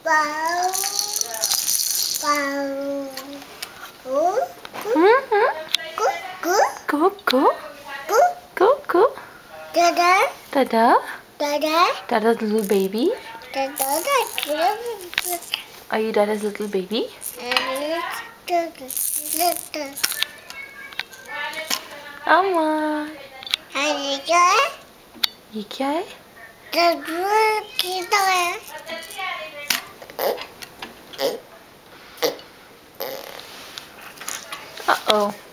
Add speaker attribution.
Speaker 1: Wow. Wow.
Speaker 2: Go. Go.
Speaker 1: Dada.
Speaker 2: Dada.
Speaker 1: Dada.
Speaker 2: Dada's little baby.
Speaker 1: Dada.
Speaker 2: Are you Dada's little baby? Amma. ये क्या है? Uh-oh.